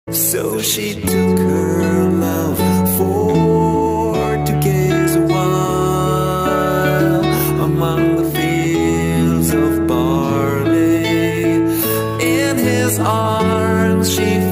So she took her love for to gaze a while among the fields of barley. In his arms she